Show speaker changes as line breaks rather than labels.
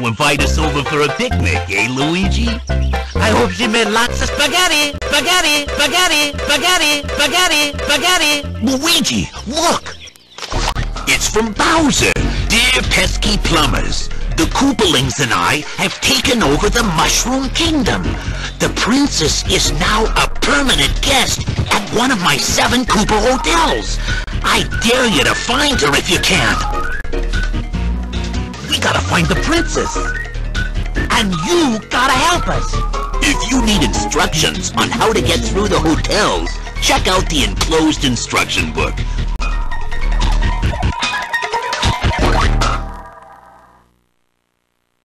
invite us over for a picnic, eh, Luigi?
I hope she made lots of spaghetti! Spaghetti! Spaghetti! Spaghetti! Spaghetti! Spaghetti!
Luigi, look! It's from Bowser. Dear pesky plumbers, the Koopalings and I have taken over the Mushroom Kingdom. The princess is now a permanent guest at one of my 7 Koopa hotels. I dare you to find her if you can. We gotta find the princess. And you gotta help us. If you need instructions on how to get through the hotels, check out the enclosed instruction book.